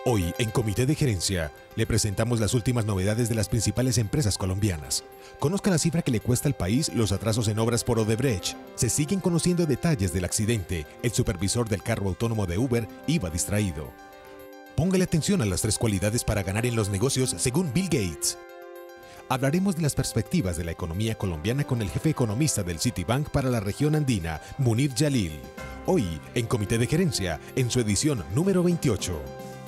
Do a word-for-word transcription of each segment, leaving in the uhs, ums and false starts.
Hoy, en Comité de Gerencia, le presentamos las últimas novedades de las principales empresas colombianas. Conozca la cifra que le cuesta al país los atrasos en obras por Odebrecht. Se siguen conociendo detalles del accidente. El supervisor del carro autónomo de Uber iba distraído. Póngale atención a las tres cualidades para ganar en los negocios según Bill Gates. Hablaremos de las perspectivas de la economía colombiana con el jefe economista del Citibank para la región andina, Munir Jalil. Hoy, en Comité de Gerencia, en su edición número veintiocho.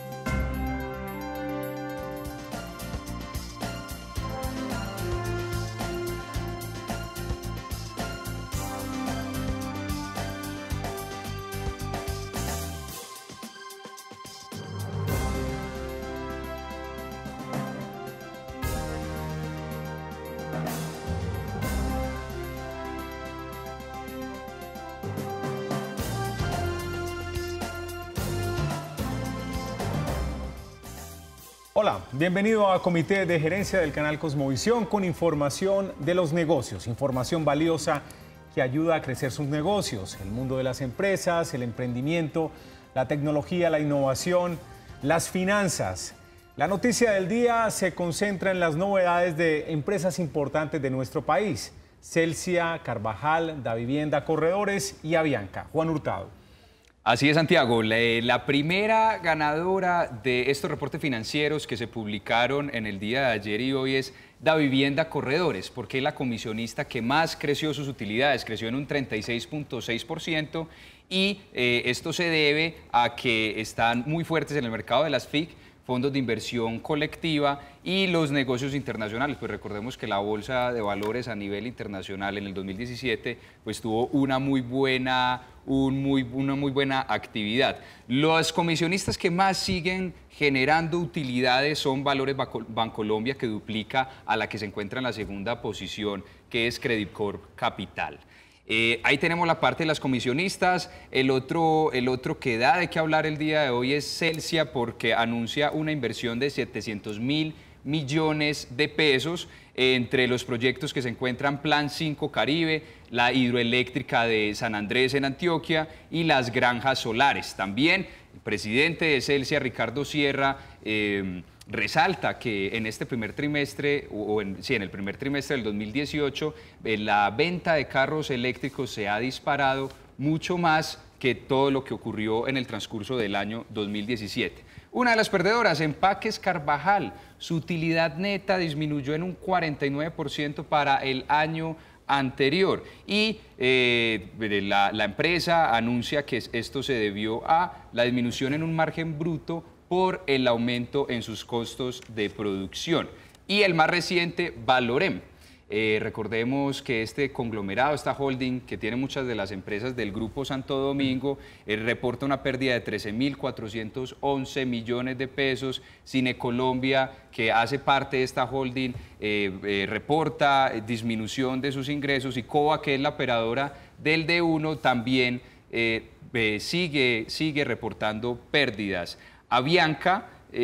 Hola, bienvenido a Comité de Gerencia del canal Cosmovisión con información de los negocios, información valiosa que ayuda a crecer sus negocios, el mundo de las empresas, el emprendimiento, la tecnología, la innovación, las finanzas. La noticia del día se concentra en las novedades de empresas importantes de nuestro país, Celsia, Carvajal, Davivienda, Corredores y Avianca. Juan Hurtado. Así es, Santiago. La, la primera ganadora de estos reportes financieros que se publicaron en el día de ayer y hoy es Davivienda Corredores, porque es la comisionista que más creció sus utilidades, creció en un treinta y seis punto seis por ciento y eh, esto se debe a que están muy fuertes en el mercado de las F I C, fondos de inversión colectiva y los negocios internacionales. Pues recordemos que la bolsa de valores a nivel internacional en el dos mil diecisiete pues tuvo una muy buena, un muy, una muy buena actividad. Los comisionistas que más siguen generando utilidades son Valores Bancolombia, que duplica a la que se encuentra en la segunda posición, que es Creditcorp Capital. Eh, ahí tenemos la parte de las comisionistas. El otro, el otro que da de qué hablar el día de hoy es Celsia, porque anuncia una inversión de setecientos mil millones de pesos entre los proyectos que se encuentran Plan cinco Caribe, la hidroeléctrica de San Andrés en Antioquia y las granjas solares. También el presidente de Celsia, Ricardo Sierra, eh, resalta que en este primer trimestre, o en, sí, en el primer trimestre del dos mil dieciocho, eh, la venta de carros eléctricos se ha disparado mucho más que todo lo que ocurrió en el transcurso del año dos mil diecisiete. Una de las perdedoras, Empaques Carvajal, su utilidad neta disminuyó en un cuarenta y nueve por ciento para el año anterior y eh, la, la empresa anuncia que esto se debió a la disminución en un margen bruto por el aumento en sus costos de producción. Y el más reciente, Valorem. Eh, recordemos que este conglomerado, esta holding que tiene muchas de las empresas del Grupo Santo Domingo, eh, reporta una pérdida de trece mil cuatrocientos once millones de pesos. Cine Colombia, que hace parte de esta holding, eh, eh, reporta disminución de sus ingresos, y Cova, que es la operadora del D uno, también eh, eh, sigue, sigue reportando pérdidas. Avianca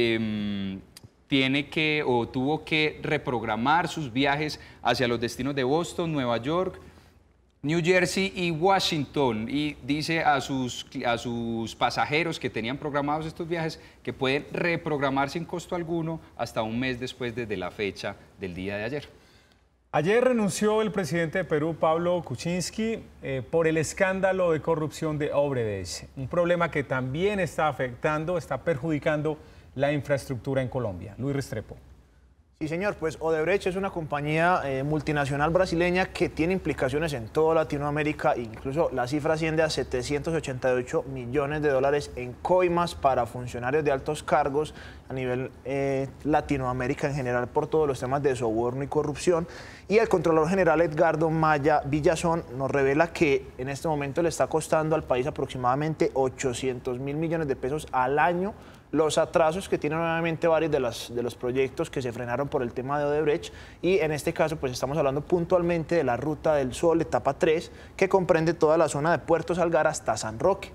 eh, tiene que o tuvo que reprogramar sus viajes hacia los destinos de Boston, Nueva York, New Jersey y Washington, y dice a sus, a sus pasajeros que tenían programados estos viajes que pueden reprogramar sin costo alguno hasta un mes después desde la fecha del día de ayer. Ayer renunció el presidente de Perú, Pablo Kuczynski, eh, por el escándalo de corrupción de Odebrecht, un problema que también está afectando, está perjudicando la infraestructura en Colombia. Luis Restrepo. Sí, señor, pues Odebrecht es una compañía eh, multinacional brasileña que tiene implicaciones en toda Latinoamérica. Incluso la cifra asciende a setecientos ochenta y ocho millones de dólares en coimas para funcionarios de altos cargos a nivel eh, Latinoamérica en general por todos los temas de soborno y corrupción. Y el Contralor General Edgardo Maya Villazón nos revela que en este momento le está costando al país aproximadamente ochocientos mil millones de pesos al año los atrasos que tienen nuevamente varios de, las, de los proyectos que se frenaron por el tema de Odebrecht, y en este caso pues estamos hablando puntualmente de la Ruta del Sol, etapa tres, que comprende toda la zona de Puerto Salgar hasta San Roque.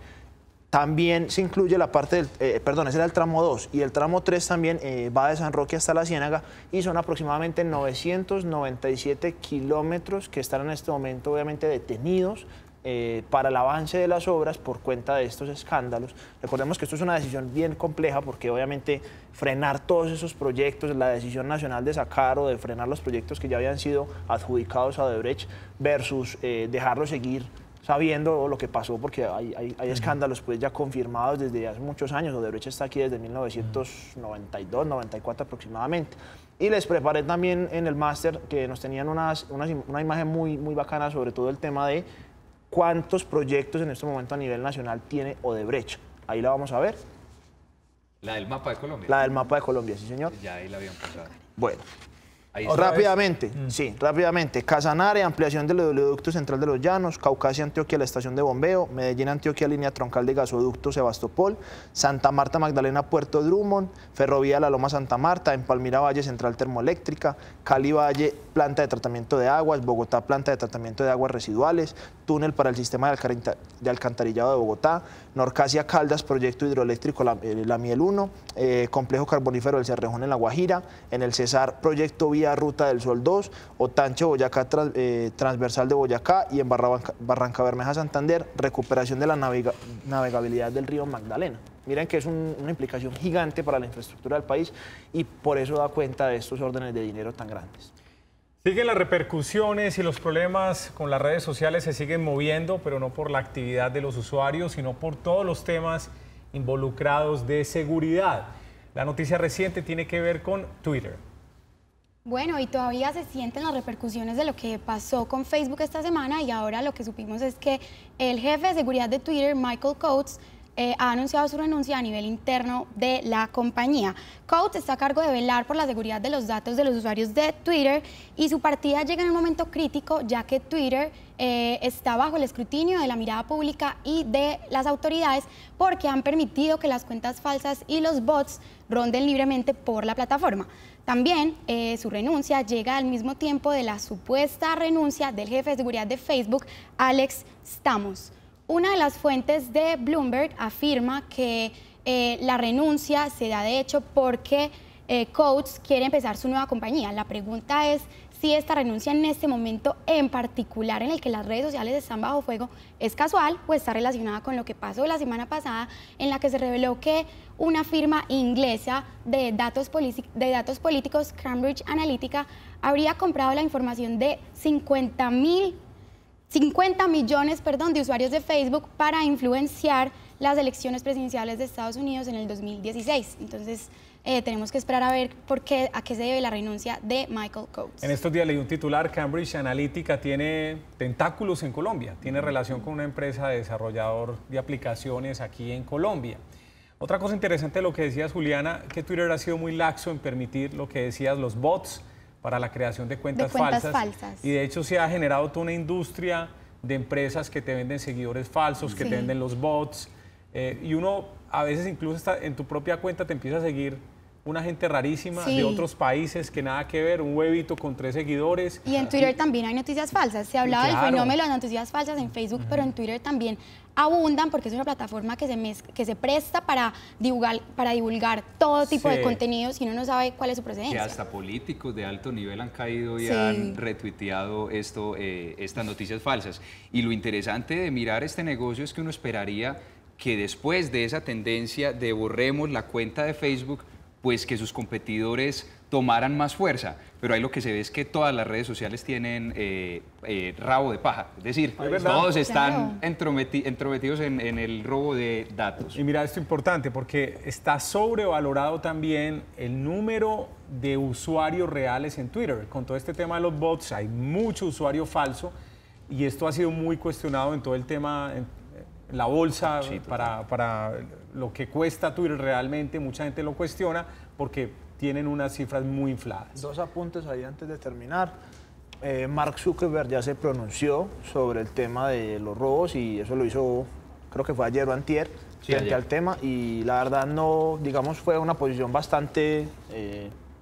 También se incluye la parte del, eh, perdón, ese era el tramo dos, y el tramo tres también eh, va de San Roque hasta La Ciénaga, y son aproximadamente novecientos noventa y siete kilómetros que están en este momento obviamente detenidos eh, para el avance de las obras por cuenta de estos escándalos. Recordemos que esto es una decisión bien compleja porque obviamente frenar todos esos proyectos, la decisión nacional de sacar o de frenar los proyectos que ya habían sido adjudicados a Odebrecht versus eh, dejarlos seguir sabiendo lo que pasó, porque hay, hay, hay escándalos pues ya confirmados desde hace muchos años. Odebrecht está aquí desde mil novecientos noventa y dos, noventa y cuatro aproximadamente. Y les preparé también en el máster que nos tenían unas, unas, una imagen muy, muy bacana sobre todo el tema de cuántos proyectos en este momento a nivel nacional tiene Odebrecht. Ahí la vamos a ver. La del mapa de Colombia. La del mapa de Colombia, sí señor. Ya ahí la habían pasado. Bueno. Ahí Rápidamente, mm. sí, rápidamente. Casanare, ampliación del oleoducto central de los Llanos, Caucasia, Antioquia, la estación de bombeo, Medellín, Antioquia, línea troncal de gasoducto Sebastopol, Santa Marta, Magdalena, Puerto Drummond, Ferrovía La Loma Santa Marta, en Palmira Valle, central termoeléctrica, Cali Valle, planta de tratamiento de aguas, Bogotá, planta de tratamiento de aguas residuales, túnel para el sistema de alcantarillado de Bogotá, Norcasia Caldas, proyecto hidroeléctrico La, eh, la Miel uno, eh, complejo carbonífero del Cerrejón en La Guajira, en el Cesar, proyecto vía Ruta del Sol dos, Otanche, Boyacá, trans, eh, transversal de Boyacá, y en Barranca, Barranca Bermeja, Santander, recuperación de la navega, navegabilidad del río Magdalena. Miren que es un, una implicación gigante para la infraestructura del país y por eso da cuenta de estos órdenes de dinero tan grandes. Siguen las repercusiones y los problemas con las redes sociales se siguen moviendo, pero no por la actividad de los usuarios, sino por todos los temas involucrados de seguridad. La noticia reciente tiene que ver con Twitter. Bueno, y todavía se sienten las repercusiones de lo que pasó con Facebook esta semana, y ahora lo que supimos es que el jefe de seguridad de Twitter, Michael Coates, Eh, ha anunciado su renuncia a nivel interno de la compañía. Coates está a cargo de velar por la seguridad de los datos de los usuarios de Twitter y su partida llega en un momento crítico, ya que Twitter eh, está bajo el escrutinio de la mirada pública y de las autoridades porque han permitido que las cuentas falsas y los bots ronden libremente por la plataforma. También eh, su renuncia llega al mismo tiempo de la supuesta renuncia del jefe de seguridad de Facebook, Alex Stamos. Una de las fuentes de Bloomberg afirma que eh, la renuncia se da de hecho porque eh, Coates quiere empezar su nueva compañía. La pregunta es si esta renuncia en este momento en particular en el que las redes sociales están bajo fuego es casual o está relacionada con lo que pasó la semana pasada en la que se reveló que una firma inglesa de datos, de datos políticos, Cambridge Analytica, habría comprado la información de cincuenta millones perdón, de usuarios de Facebook para influenciar las elecciones presidenciales de Estados Unidos en el dos mil dieciséis. Entonces, eh, tenemos que esperar a ver por qué, a qué se debe la renuncia de Michael Coates. En estos días leí un titular: Cambridge Analytica tiene tentáculos en Colombia, tiene relación con una empresa de desarrollador de aplicaciones aquí en Colombia. Otra cosa interesante de lo que decías, Juliana, que Twitter ha sido muy laxo en permitir lo que decías, los bots, para la creación de cuentas, de cuentas falsas. falsas. Y de hecho se ha generado toda una industria de empresas que te venden seguidores falsos, que sí. te venden los bots. Eh, y uno a veces incluso está en tu propia cuenta te empieza a seguir una gente rarísima sí. de otros países que nada que ver, un huevito con tres seguidores. Y en Twitter y, también hay noticias falsas. Se hablaba claro. del fenómeno de las noticias falsas en Facebook, uh-huh. pero en Twitter también abundan porque es una plataforma que se, mez que se presta para divulgar, para divulgar todo tipo sí. de contenidos y uno no sabe cuál es su procedencia. Que hasta políticos de alto nivel han caído y sí. han retuiteado esto, eh, estas noticias falsas. Y lo interesante de mirar este negocio es que uno esperaría que después de esa tendencia de borremos la cuenta de Facebook, pues que sus competidores tomaran más fuerza, pero ahí lo que se ve es que todas las redes sociales tienen eh, eh, rabo de paja, es decir, es todos están entrometi entrometidos en, en el robo de datos. Y mira, esto es importante porque está sobrevalorado también el número de usuarios reales en Twitter. Con todo este tema de los bots hay mucho usuario falso y esto ha sido muy cuestionado en todo el tema, en, en la bolsa, sí, para, para lo que cuesta Twitter realmente, mucha gente lo cuestiona porque tienen unas cifras muy infladas. Dos apuntes ahí antes de terminar. Eh, Mark Zuckerberg ya se pronunció sobre el tema de los robos y eso lo hizo, creo que fue ayer o antier, sí, frente ayer. al tema, y la verdad no, digamos, fue una posición bastante eh,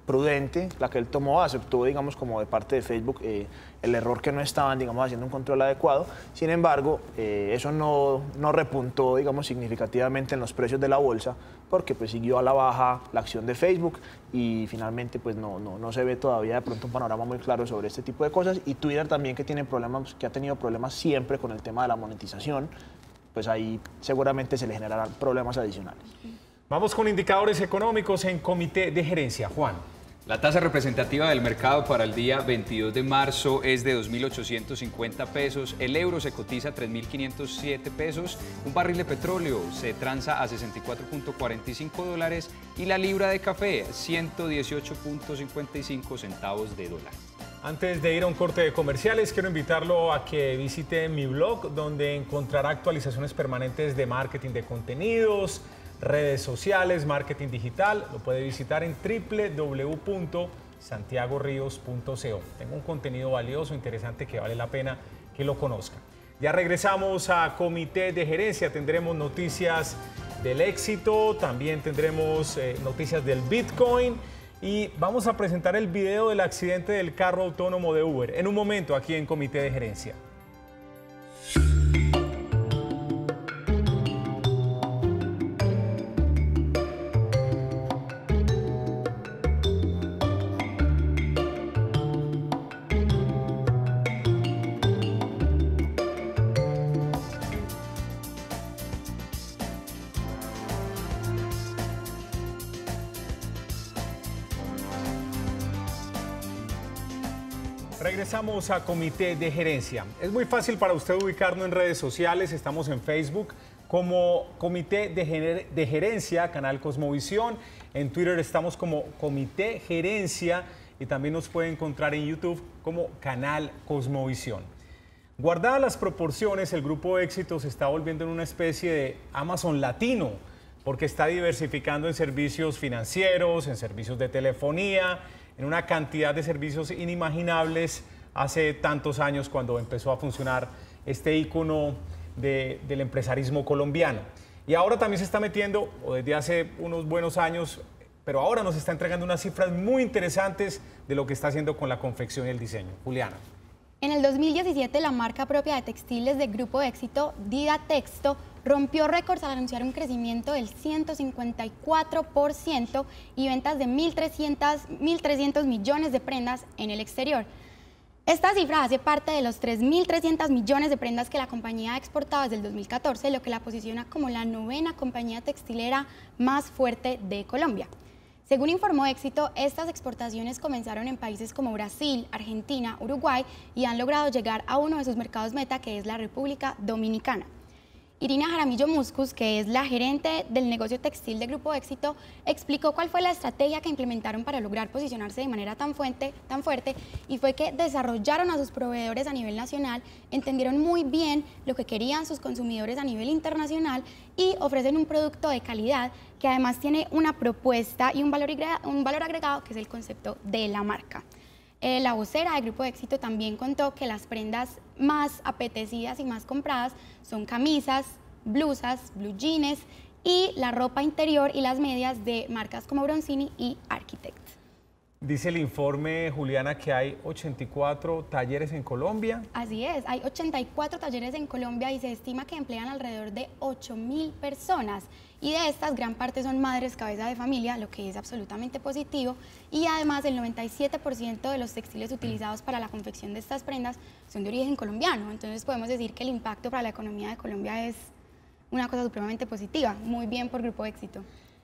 prudente la que él tomó, aceptó, digamos, como de parte de Facebook eh, el error que no estaban, digamos, haciendo un control adecuado. Sin embargo, eh, eso no, no repuntó, digamos, significativamente en los precios de la bolsa, porque pues siguió a la baja la acción de Facebook y finalmente pues no, no, no se ve todavía de pronto un panorama muy claro sobre este tipo de cosas. Y Twitter también, que tiene problemas, que ha tenido problemas siempre con el tema de la monetización, pues ahí seguramente se le generarán problemas adicionales. Vamos con indicadores económicos en comité de gerencia. Juan. La tasa representativa del mercado para el día veintidós de marzo es de dos mil ochocientos cincuenta pesos, el euro se cotiza a tres mil quinientos siete pesos, un barril de petróleo se transa a sesenta y cuatro punto cuarenta y cinco dólares y la libra de café ciento dieciocho punto cincuenta y cinco centavos de dólar. Antes de ir a un corte de comerciales, quiero invitarlo a que visite mi blog, donde encontrará actualizaciones permanentes de marketing de contenidos, redes sociales, marketing digital. Lo puede visitar en doble u doble u doble u punto santiago ríos punto co. Tengo un contenido valioso, interesante, que vale la pena que lo conozca. Ya regresamos a comité de gerencia. Tendremos noticias del éxito, también tendremos eh, noticias del Bitcoin y vamos a presentar el video del accidente del carro autónomo de Uber en un momento aquí en comité de gerencia. Regresamos a comité de gerencia. Es muy fácil para usted ubicarnos en redes sociales. Estamos en Facebook como Comité de, Gener de Gerencia, Canal Cosmovisión. En Twitter estamos como Comité Gerencia y también nos puede encontrar en YouTube como Canal Cosmovisión. Guardadas las proporciones, el Grupo Éxito se está volviendo en una especie de Amazon latino, porque está diversificando en servicios financieros, en servicios de telefonía, en una cantidad de servicios inimaginables hace tantos años cuando empezó a funcionar este ícono de, del empresarismo colombiano. Y ahora también se está metiendo, o desde hace unos buenos años, pero ahora nos está entregando unas cifras muy interesantes de lo que está haciendo con la confección y el diseño. Juliana. En el dos mil diecisiete, la marca propia de textiles del Grupo Éxito, Dida Texto, rompió récords al anunciar un crecimiento del ciento cincuenta y cuatro por ciento y ventas de mil trescientos millones de prendas en el exterior. Esta cifra hace parte de los tres mil trescientos millones de prendas que la compañía ha exportado desde el dos mil catorce, lo que la posiciona como la novena compañía textilera más fuerte de Colombia. Según informó Éxito, estas exportaciones comenzaron en países como Brasil, Argentina, Uruguay y han logrado llegar a uno de sus mercados meta, que es la República Dominicana. Irina Jaramillo Muscus, que es la gerente del negocio textil de Grupo Éxito, explicó cuál fue la estrategia que implementaron para lograr posicionarse de manera tan, fuente, tan fuerte, y fue que desarrollaron a sus proveedores a nivel nacional, entendieron muy bien lo que querían sus consumidores a nivel internacional y ofrecen un producto de calidad que además tiene una propuesta y un valor, un valor agregado, que es el concepto de la marca. Eh, la vocera del Grupo Éxito también contó que las prendas más apetecidas y más compradas son camisas, blusas, blue jeans y la ropa interior y las medias de marcas como Bronzini y Architect. Dice el informe, Juliana, que hay ochenta y cuatro talleres en Colombia. Así es, hay ochenta y cuatro talleres en Colombia y se estima que emplean alrededor de ocho mil personas. Y de estas, gran parte son madres cabeza de familia, lo que es absolutamente positivo. Y además, el noventa y siete por ciento de los textiles utilizados para la confección de estas prendas son de origen colombiano. Entonces podemos decir que el impacto para la economía de Colombia es una cosa supremamente positiva. Muy bien por Grupo Éxito.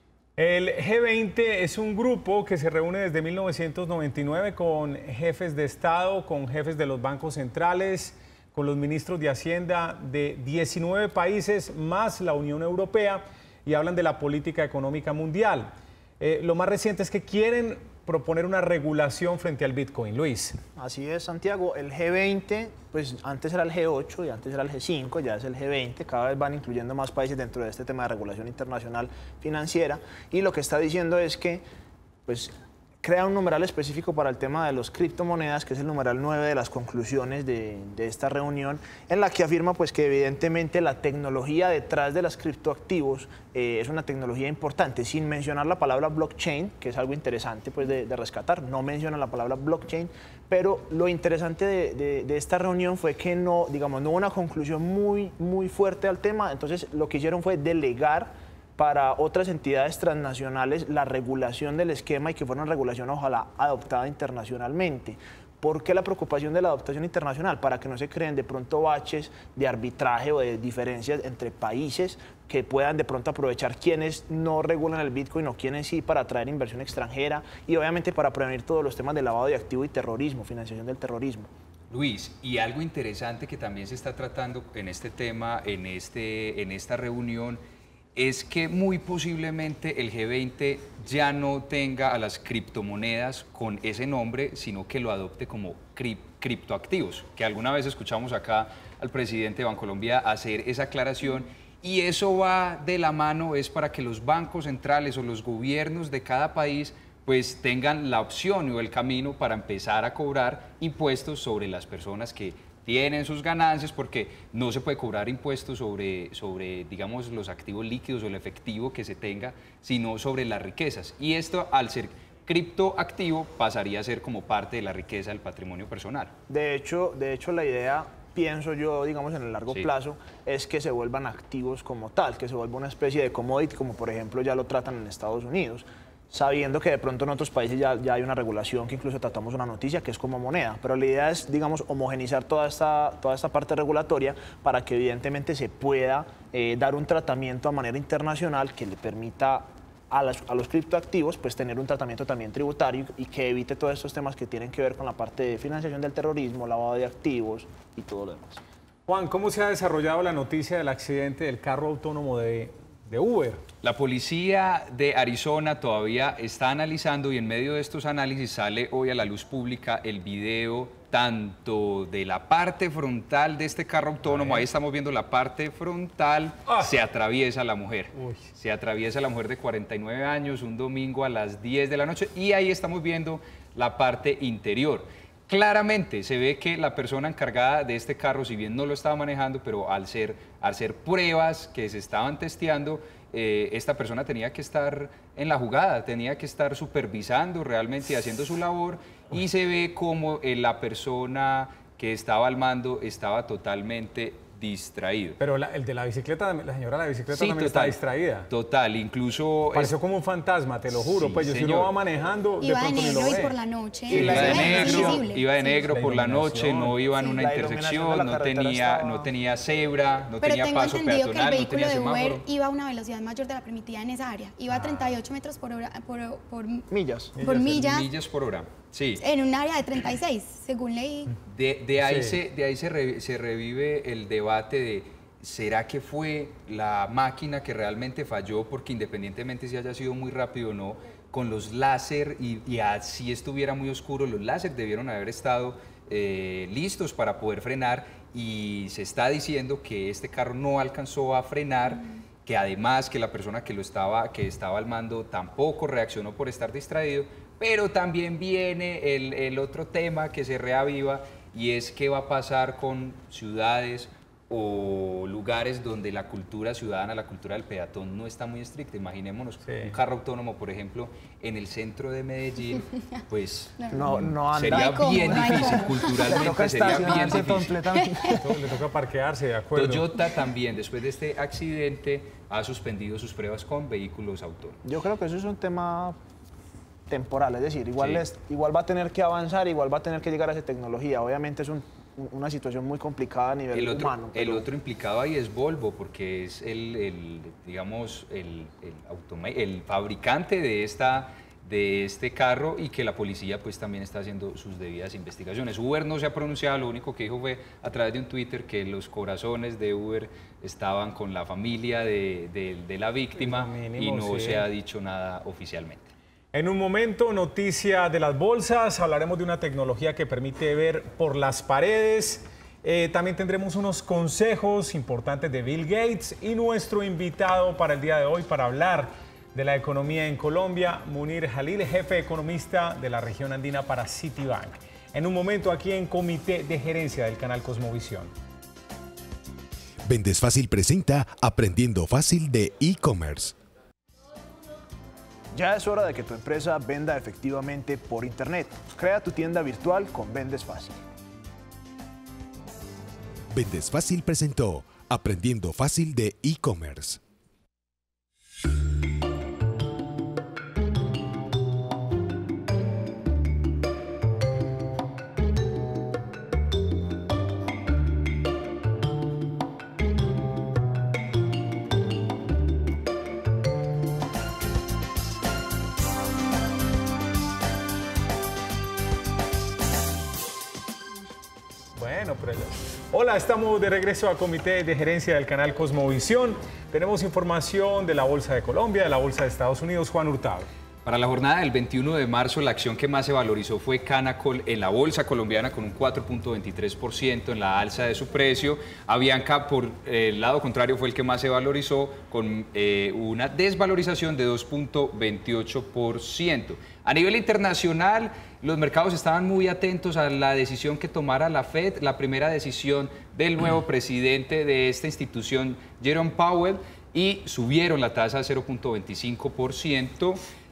El G veinte es un grupo que se reúne desde mil novecientos noventa y nueve con jefes de Estado, con jefes de los bancos centrales, con los ministros de Hacienda de diecinueve países más la Unión Europea, y hablan de la política económica mundial. Eh, lo más reciente es que quieren proponer una regulación frente al Bitcoin. Luis. Así es, Santiago. El G veinte, pues antes era el G ocho y antes era el G cinco, ya es el G veinte. Cada vez van incluyendo más países dentro de este tema de regulación internacional financiera. Y lo que está diciendo es que, pues, crea un numeral específico para el tema de los criptomonedas, que es el numeral nueve de las conclusiones de, de esta reunión, en la que afirma pues, que evidentemente la tecnología detrás de los criptoactivos eh, es una tecnología importante, sin mencionar la palabra blockchain, que es algo interesante pues, de, de rescatar. No menciona la palabra blockchain, pero lo interesante de, de, de esta reunión fue que no, digamos, no hubo una conclusión muy, muy fuerte al tema. Entonces lo que hicieron fue delegar para otras entidades transnacionales la regulación del esquema y que fuera una regulación ojalá adoptada internacionalmente. ¿Por qué la preocupación de la adoptación internacional? Para que no se creen de pronto baches de arbitraje o de diferencias entre países que puedan de pronto aprovechar quienes no regulan el Bitcoin o quienes sí para atraer inversión extranjera y obviamente para prevenir todos los temas de lavado de activo y terrorismo, financiación del terrorismo. Luis, y algo interesante que también se está tratando en este tema, en, este, en esta reunión, es que muy posiblemente el G veinte ya no tenga a las criptomonedas con ese nombre, sino que lo adopte como crip, criptoactivos, que alguna vez escuchamos acá al presidente de Bancolombia hacer esa aclaración, y eso va de la mano, es para que los bancos centrales o los gobiernos de cada país pues tengan la opción o el camino para empezar a cobrar impuestos sobre las personas que tienen sus ganancias, porque no se puede cobrar impuestos sobre, sobre, digamos, los activos líquidos o el efectivo que se tenga, sino sobre las riquezas. Y esto, al ser criptoactivo, pasaría a ser como parte de la riqueza del patrimonio personal. De hecho, de hecho la idea, pienso yo, digamos, en el largo Sí. plazo, es que se vuelvan activos como tal, que se vuelva una especie de commodity, como por ejemplo ya lo tratan en Estados Unidos, sabiendo que de pronto en otros países ya, ya hay una regulación, que incluso tratamos una noticia, que es como moneda. Pero la idea es, digamos, homogenizar toda esta, toda esta parte regulatoria para que evidentemente se pueda eh, dar un tratamiento a manera internacional que le permita a, las, a los criptoactivos pues, tener un tratamiento también tributario y que evite todos estos temas que tienen que ver con la parte de financiación del terrorismo, lavado de activos y todo lo demás. Juan, ¿cómo se ha desarrollado la noticia del accidente del carro autónomo de, de Uber? La policía de Arizona todavía está analizando y en medio de estos análisis sale hoy a la luz pública el video tanto de la parte frontal de este carro autónomo, ahí estamos viendo la parte frontal, Ah. se atraviesa la mujer. Uy. Se atraviesa la mujer de cuarenta y nueve años un domingo a las diez de la noche y ahí estamos viendo la parte interior. Claramente se ve que la persona encargada de este carro, si bien no lo estaba manejando, pero al ser, al ser pruebas que se estaban testeando, eh, esta persona tenía que estar en la jugada, tenía que estar supervisando realmente y haciendo su labor, y se ve como eh, la persona que estaba al mando estaba totalmente distraído. Pero la- el de la bicicleta, la señora de la bicicleta Sí, también está distraída. Total, incluso... es- Pareció como un fantasma, te lo juro. Sí, pues yo si señor. uno va manejando, de Iba de pronto ni lo negro y ve. por la noche. Iba de es negro, invisible. iba de Sí. negro La por la noche, iluminación. no iba en Sí. una La iluminación de intersección, la no carretera tenía, estaba- no tenía cebra, no Pero tenía tengo paso entendido que el peatonal, no vehículo tenía de Uber semáforo. iba a una velocidad mayor de la permitida en esa área. Iba a treinta y ocho metros por hora, por, por, Millas. por millas, Millas por hora, sí. en un área de treinta y seis, según leí. De, de ahí, Sí. se, de ahí se, re- se revive el debate de ¿será que fue la máquina que realmente falló? Porque independientemente si haya sido muy rápido o no, con los láser y, y así estuviera muy oscuro, los láser debieron haber estado eh, listos para poder frenar, y se está diciendo que este carro no alcanzó a frenar, que además que la persona que, lo estaba, que estaba al mando tampoco reaccionó por estar distraído, pero también viene el, el otro tema que se reaviva, y es qué va a pasar con ciudades o lugares donde la cultura ciudadana, la cultura del peatón no está muy estricta. Imaginémonos Sí. un carro autónomo, por ejemplo, en el centro de Medellín, pues No, no anda. sería No hay cómo, bien no hay difícil cómo. Le culturalmente, toca sería bien estacionarse difícil. completamente. Todo- Le toca parquearse, de acuerdo. Toyota también, después de este accidente, ha suspendido sus pruebas con vehículos autónomos. Yo creo que eso es un tema temporal, es decir, igual, Sí. es- igual va a tener que avanzar, igual va a tener que llegar a esa tecnología. Obviamente es un- una situación muy complicada a nivel El otro, humano. el pero- otro implicado ahí es Volvo, porque es el, el, digamos, el, el, automa- el fabricante de, esta, de este carro, y que la policía pues también está haciendo sus debidas investigaciones. Uber no se ha pronunciado, lo único que dijo fue a través de un Twitter que los corazones de Uber estaban con la familia de, de- de la víctima, Lo mínimo, y no sí. se ha dicho nada oficialmente. En un momento, noticia de las bolsas, hablaremos de una tecnología que permite ver por las paredes. Eh, también tendremos unos consejos importantes de Bill Gates y nuestro invitado para el día de hoy para hablar de la economía en Colombia, Munir Jalil, jefe economista de la región andina para Citibank. En un momento aquí en Comité de Gerencia del canal Cosmovisión. Vendes Fácil presenta Aprendiendo Fácil de e-commerce. Ya es hora de que tu empresa venda efectivamente por Internet. Crea tu tienda virtual con Vendes Fácil. Vendes Fácil presentó Aprendiendo Fácil de e-commerce. Bueno, pero... Hola, estamos de regreso a Comité de Gerencia del canal Cosmovisión. Tenemos información de la Bolsa de Colombia, de la Bolsa de Estados Unidos. Juan Hurtado. Para la jornada del veintiuno de marzo, la acción que más se valorizó fue Canacol en la bolsa colombiana con un cuatro punto veintitrés por ciento en la alza de su precio. Avianca, por el lado contrario, fue el que más se valorizó con eh, una desvalorización de dos punto veintiocho por ciento. A nivel internacional, los mercados estaban muy atentos a la decisión que tomara la Fed, la primera decisión del nuevo presidente de esta institución, Jerome Powell, y subieron la tasa a cero punto veinticinco por ciento.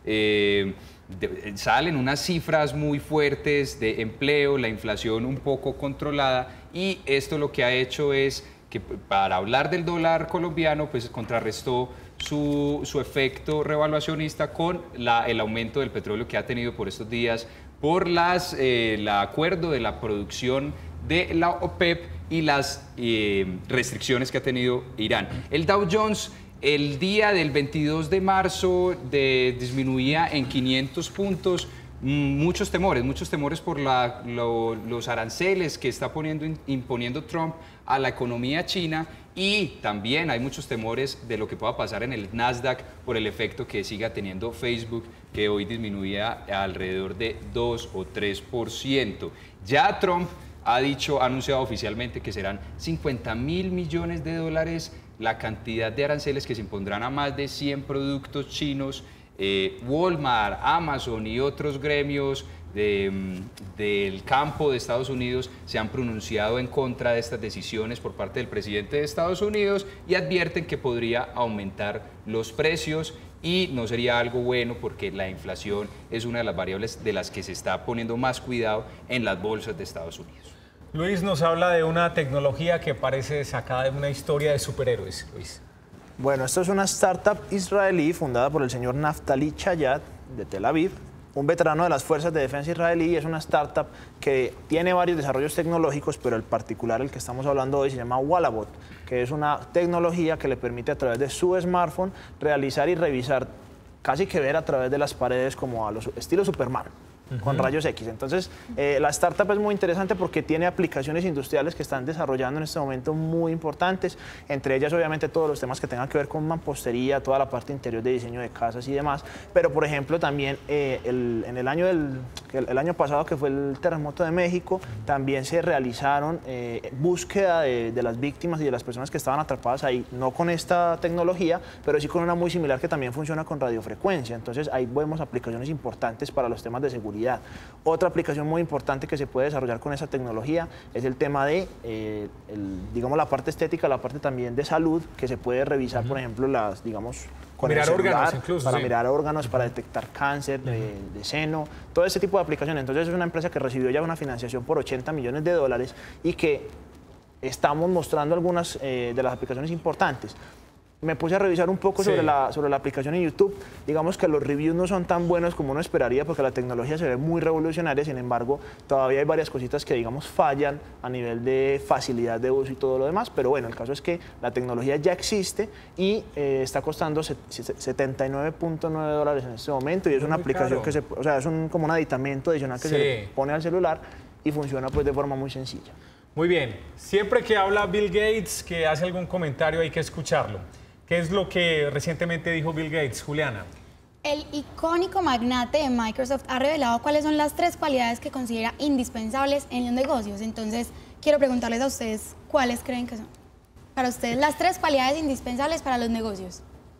Eh, de, salen unas cifras muy fuertes de empleo, la inflación un poco controlada, y esto lo que ha hecho es que, para hablar del dólar colombiano, pues contrarrestó su, su efecto revaluacionista con la, el aumento del petróleo que ha tenido por estos días por las, eh, el acuerdo de la producción de la OPEP y las eh, restricciones que ha tenido Irán. El Dow Jones el día del veintidós de marzo de, disminuía en quinientos puntos, muchos temores, muchos temores por la, lo, los aranceles que está poniendo, imponiendo Trump a la economía china, y también hay muchos temores de lo que pueda pasar en el Nasdaq por el efecto que siga teniendo Facebook, que hoy disminuía alrededor de dos o tres por ciento. Ya Trump ha dicho, ha anunciado oficialmente que serán cincuenta mil millones de dólares la cantidad de aranceles que se impondrán a más de cien productos chinos. eh, Walmart, Amazon y otros gremios de, del campo de Estados Unidos se han pronunciado en contra de estas decisiones por parte del presidente de Estados Unidos y advierten que podría aumentar los precios, y no sería algo bueno porque la inflación es una de las variables de las que se está poniendo más cuidado en las bolsas de Estados Unidos. Luis nos habla de una tecnología que parece sacada de una historia de superhéroes. Luis. Bueno, esto es una startup israelí fundada por el señor Naftali Chayat de Tel Aviv, un veterano de las fuerzas de defensa israelí. Es una startup que tiene varios desarrollos tecnológicos, pero el particular, el que estamos hablando hoy, se llama Wallabot, que es una tecnología que le permite a través de su smartphone realizar y revisar, casi que ver a través de las paredes como a los estilo Superman, con rayos X. Entonces, eh, la startup es muy interesante porque tiene aplicaciones industriales que están desarrollando en este momento muy importantes, entre ellas obviamente todos los temas que tengan que ver con mampostería, toda la parte interior de diseño de casas y demás, pero por ejemplo también eh, el, en el año, del, el, el año pasado, que fue el terremoto de México, también se realizaron eh, búsqueda de, de las víctimas y de las personas que estaban atrapadas ahí, no con esta tecnología, pero sí con una muy similar que también funciona con radiofrecuencia. Entonces ahí vemos aplicaciones importantes para los temas de seguridad. Otra aplicación muy importante que se puede desarrollar con esa tecnología es el tema de, eh, el, digamos, la parte estética, la parte también de salud, que se puede revisar, uh-huh. por ejemplo, las, digamos, con mirar el celular, órganos incluso, para sí. mirar órganos, para detectar cáncer uh-huh. de, de seno, todo ese tipo de aplicaciones. Entonces es una empresa que recibió ya una financiación por ochenta millones de dólares y que estamos mostrando algunas eh, de las aplicaciones importantes. Me puse a revisar un poco sí. sobre, la, sobre la aplicación en YouTube. Digamos que los reviews no son tan buenos como uno esperaría porque la tecnología se ve muy revolucionaria. Sin embargo, todavía hay varias cositas que, digamos, fallan a nivel de facilidad de uso y todo lo demás. Pero bueno, el caso es que la tecnología ya existe y eh, está costando setenta y nueve punto nueve dólares en este momento. Y es, es una aplicación caro. que se, o sea, es un, como un aditamento adicional que sí. se le pone al celular y funciona pues de forma muy sencilla. Muy bien. Siempre que habla Bill Gates, que hace algún comentario, hay que escucharlo. ¿Qué es lo que recientemente dijo Bill Gates, Juliana? El icónico magnate de Microsoft ha revelado cuáles son las tres cualidades que considera indispensables en los negocios. Entonces, quiero preguntarles a ustedes, ¿cuáles creen que son? Para ustedes, las tres cualidades indispensables para los negocios.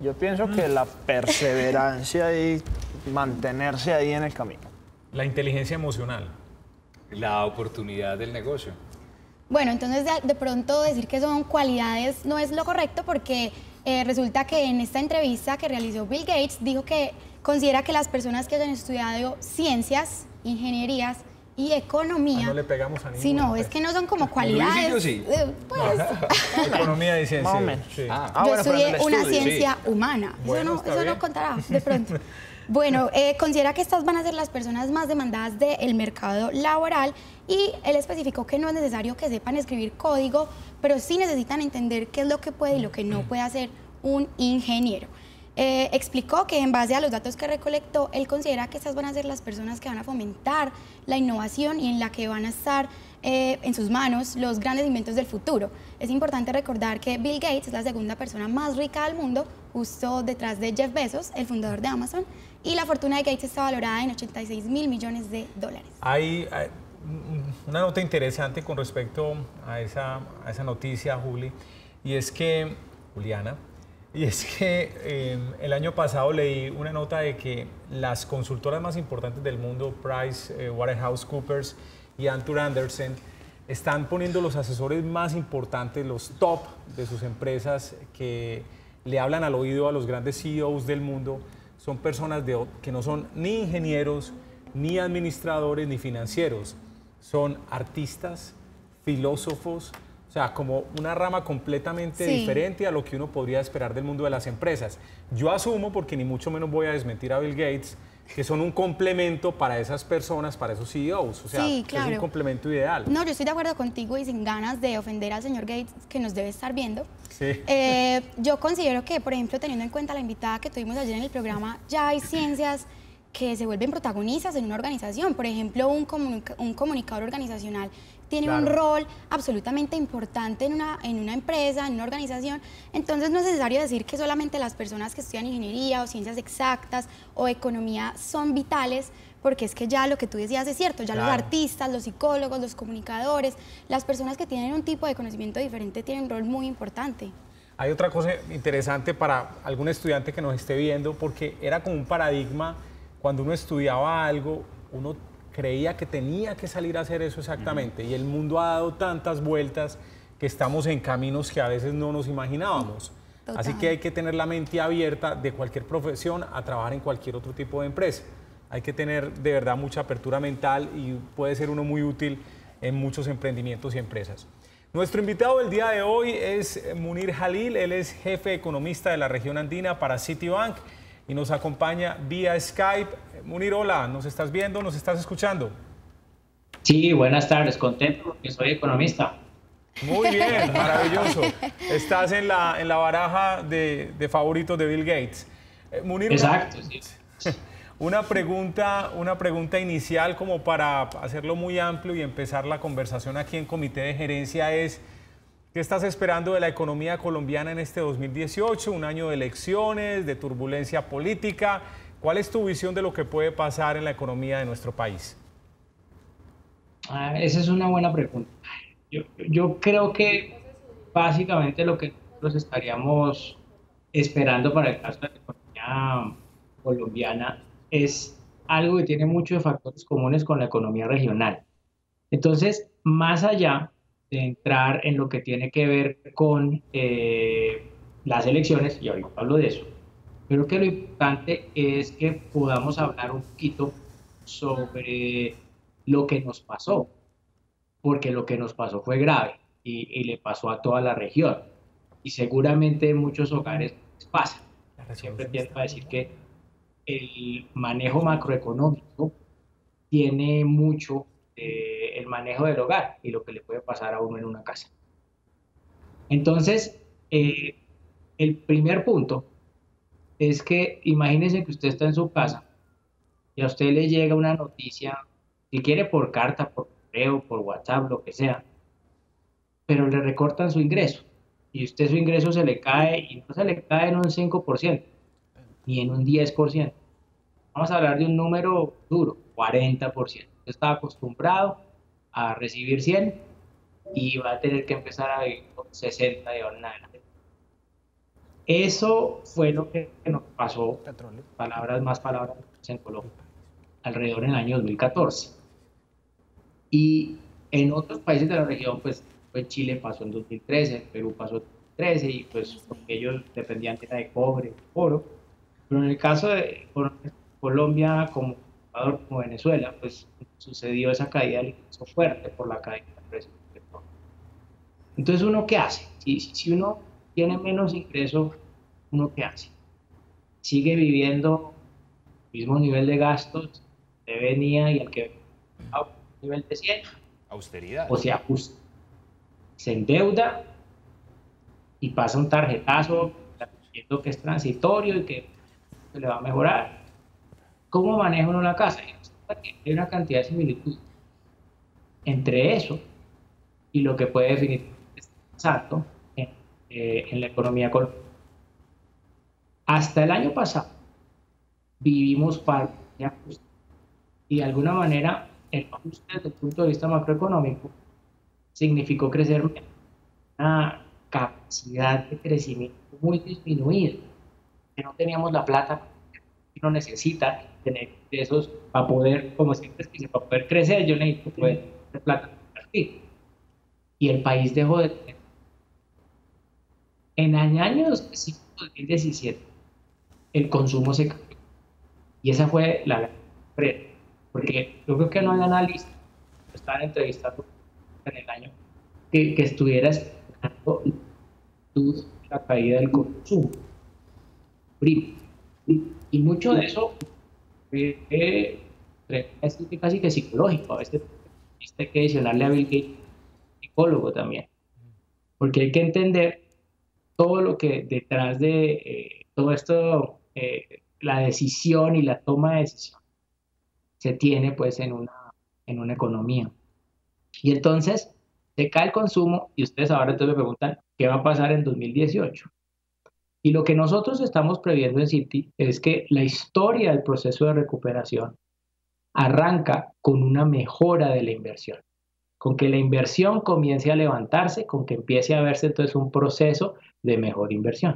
Yo pienso que la perseverancia y mantenerse ahí en el camino. La inteligencia emocional. La oportunidad del negocio. Bueno, entonces de, de pronto decir que son cualidades no es lo correcto porque eh, resulta que en esta entrevista que realizó Bill Gates dijo que considera que las personas que hayan estudiado ciencias, ingenierías y economía... Ah, no le pegamos a ninguno. Sí, no, es que no son como cualidades. Luis y yo sí. eh, pues, Economía y ciencia. Más o menos. Sí. Ah. Ah, yo bueno, pero en estudié el una estudio, ciencia humana. Bueno, eso no, está eso bien. no contará de pronto. Bueno, eh, considera que estas van a ser las personas más demandadas del mercado laboral y él especificó que no es necesario que sepan escribir código, pero sí necesitan entender qué es lo que puede y lo que no puede hacer un ingeniero. Eh, explicó que en base a los datos que recolectó, él considera que estas van a ser las personas que van a fomentar la innovación y en la que van a estar eh, en sus manos los grandes inventos del futuro. Es importante recordar que Bill Gates es la segunda persona más rica del mundo, justo detrás de Jeff Bezos, el fundador de Amazon, y la fortuna de Gates está valorada en ochenta y seis mil millones de dólares. Hay, hay una nota interesante con respecto a esa, a esa noticia, Juli, y es que, Juliana, y es que eh, el año pasado leí una nota de que las consultoras más importantes del mundo, Price, eh, PricewaterhouseCoopers y Arthur Andersen, están poniendo los asesores más importantes, los top de sus empresas, que le hablan al oído a los grandes C E Os del mundo. Son personas de, que no son ni ingenieros, ni administradores, ni financieros. Son artistas, filósofos, o sea, como una rama completamente Sí. diferente a lo que uno podría esperar del mundo de las empresas. Yo asumo, porque ni mucho menos voy a desmentir a Bill Gates, que son un complemento para esas personas, para esos C E Os. O sea, Sí, que es claro. un complemento ideal. No, yo estoy de acuerdo contigo y sin ganas de ofender al señor Gates, que nos debe estar viendo. Sí. Eh, yo considero que, por ejemplo, teniendo en cuenta la invitada que tuvimos ayer en el programa, ya hay ciencias que se vuelven protagonistas en una organización. Por ejemplo, un, comunica un comunicador organizacional tiene Claro. un rol absolutamente importante en una, en una empresa, en una organización. Entonces no es necesario decir que solamente las personas que estudian ingeniería o ciencias exactas o economía son vitales, porque es que ya lo que tú decías es cierto, ya Claro. los artistas, los psicólogos, los comunicadores, las personas que tienen un tipo de conocimiento diferente tienen un rol muy importante. Hay otra cosa interesante para algún estudiante que nos esté viendo, porque era como un paradigma, cuando uno estudiaba algo, uno creía que tenía que salir a hacer eso exactamente, y el mundo ha dado tantas vueltas que estamos en caminos que a veces no nos imaginábamos. Total. Así que hay que tener la mente abierta de cualquier profesión a trabajar en cualquier otro tipo de empresa. Hay que tener de verdad mucha apertura mental y puede ser uno muy útil en muchos emprendimientos y empresas. Nuestro invitado del día de hoy es Munir Jalil, él es jefe economista de la región andina para Citibank y nos acompaña vía Skype. Munir, hola, ¿nos estás viendo, nos estás escuchando? Sí, buenas tardes, contento porque soy economista. Muy bien, maravilloso. Estás en la, en la baraja de, de favoritos de Bill Gates. Eh, Munir, Exacto, una, sí. una, pregunta, una pregunta inicial como para hacerlo muy amplio y empezar la conversación aquí en Comité de Gerencia es, ¿qué estás esperando de la economía colombiana en este dos mil dieciocho? Un año de elecciones, de turbulencia política. ¿Cuál es tu visión de lo que puede pasar en la economía de nuestro país? Ah, esa es una buena pregunta. Yo, yo creo que básicamente lo que nosotros estaríamos esperando para el caso de la economía colombiana es algo que tiene muchos factores comunes con la economía regional. Entonces, más allá de entrar en lo que tiene que ver con eh, las elecciones, y ahorita hablo de eso, creo que lo importante es que podamos hablar un poquito sobre lo que nos pasó, porque lo que nos pasó fue grave y, y le pasó a toda la región, y seguramente en muchos hogares les pasa. Siempre tiendo a decir que el manejo macroeconómico tiene mucho eh, el manejo del hogar y lo que le puede pasar a uno en una casa. Entonces, eh, el primer punto es que imagínese que usted está en su casa y a usted le llega una noticia, si quiere por carta, por correo, por WhatsApp, lo que sea, pero le recortan su ingreso y usted su ingreso se le cae y no se le cae en un cinco por ciento ni en un diez por ciento. Vamos a hablar de un número duro, cuarenta por ciento. Usted está acostumbrado a recibir cien y va a tener que empezar a vivir con sesenta de ahora en adelante. Eso fue lo que nos pasó, palabras más, palabras menos, en Colombia, alrededor en el año dos mil catorce. Y en otros países de la región, pues, pues Chile pasó en dos mil trece, Perú pasó en dos mil trece, y pues porque ellos dependían de, de cobre, oro. Pero en el caso de Colombia, como Ecuador, como Venezuela, pues sucedió esa caída del ingreso fuerte por la caída del precio del petróleo. Entonces, ¿uno qué hace? Si, si uno tiene menos ingreso, ¿uno qué hace? Sigue viviendo el mismo nivel de gastos que venía y el que a un nivel de cien. Austeridad. O se ajusta. Se endeuda y pasa un tarjetazo diciendo que es transitorio y que se le va a mejorar. ¿Cómo maneja uno la casa? Hay una cantidad de similitudes entre eso y lo que puede definir exacto en, eh, en la economía colombiana. Hasta el año pasado vivimos parte de ajuste y de alguna manera el ajuste desde el punto de vista macroeconómico significó crecer una capacidad de crecimiento muy disminuida, que no teníamos la plata que uno necesita tener ingresos para poder, como siempre se dice, para poder crecer, yo necesito poder tener plata para invertir. Y el país dejó de tener. En el año dos mil diecisiete, el consumo se cambió. Y esa fue la gran, porque yo creo que no hay analista, estaban entrevistando en el año, que, que estuviera esperando la caída del consumo. Y, y mucho de eso es eh, casi que psicológico. A veces hay que adicionarle a Bill Gates, psicólogo también, porque hay que entender todo lo que detrás de eh, todo esto, eh, la decisión y la toma de decisión se tiene pues en una, en una economía. Y entonces se cae el consumo y ustedes ahora entonces me preguntan qué va a pasar en dos mil dieciocho. Y lo que nosotros estamos previendo en Citi es que la historia del proceso de recuperación arranca con una mejora de la inversión, con que la inversión comience a levantarse, con que empiece a verse entonces un proceso de mejor inversión.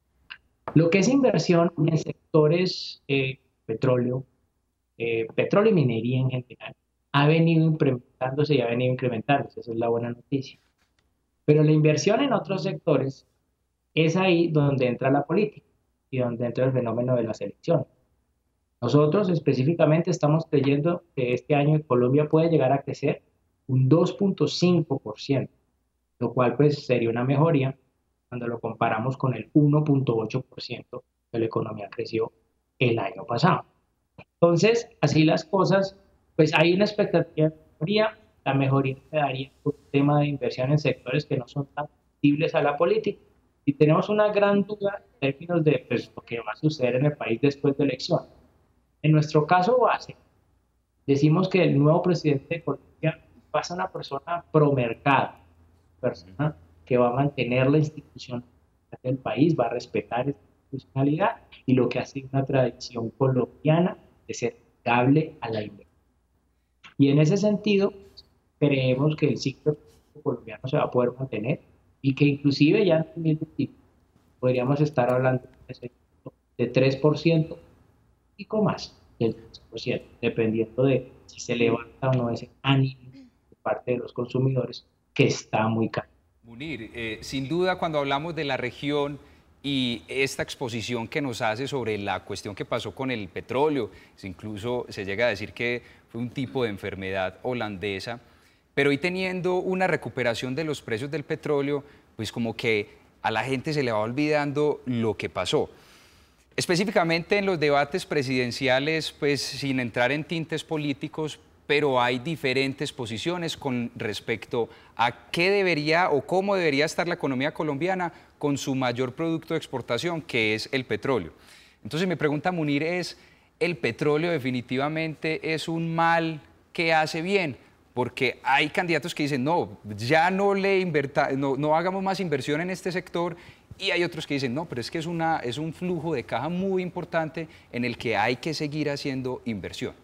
Lo que es inversión en sectores eh, petróleo, eh, petróleo y minería en general, ha venido incrementándose y ha venido incrementándose, esa es la buena noticia. Pero la inversión en otros sectores es ahí donde entra la política y donde entra el fenómeno de las elecciones. Nosotros específicamente estamos creyendo que este año en Colombia puede llegar a crecer un dos punto cinco por ciento, lo cual pues sería una mejoría cuando lo comparamos con el uno punto ocho por ciento que la economía creció el año pasado. Entonces, así las cosas, pues hay una expectativa de mejoría, la mejoría se daría por un tema de inversión en sectores que no son tan sensibles a la política, y tenemos una gran duda en términos de pues, lo que va a suceder en el país después de elecciones. En nuestro caso base, decimos que el nuevo presidente de Colombia va a ser una persona pro mercado, persona que va a mantener la institución del país, va a respetar esta institucionalidad y lo que ha sido una tradición colombiana de ser amigable a la inversión. Y en ese sentido, creemos que el ciclo colombiano se va a poder mantener y que inclusive ya en dos mil veinte podríamos estar hablando de tres por ciento y con más del tres por ciento, dependiendo de si se levanta o no ese ánimo de parte de los consumidores, que está muy caro. Munir, eh, sin duda cuando hablamos de la región y esta exposición que nos hace sobre la cuestión que pasó con el petróleo, incluso se llega a decir que fue un tipo de enfermedad holandesa, pero hoy teniendo una recuperación de los precios del petróleo, pues como que a la gente se le va olvidando lo que pasó. Específicamente en los debates presidenciales, pues sin entrar en tintes políticos, pero hay diferentes posiciones con respecto a qué debería o cómo debería estar la economía colombiana con su mayor producto de exportación, que es el petróleo. Entonces mi pregunta, Munir, es, ¿el petróleo definitivamente es un mal que hace bien? Porque hay candidatos que dicen, no, ya no, le inverta, no, no hagamos más inversión en este sector, y hay otros que dicen, no, pero es que es, una, es un flujo de caja muy importante en el que hay que seguir haciendo inversión.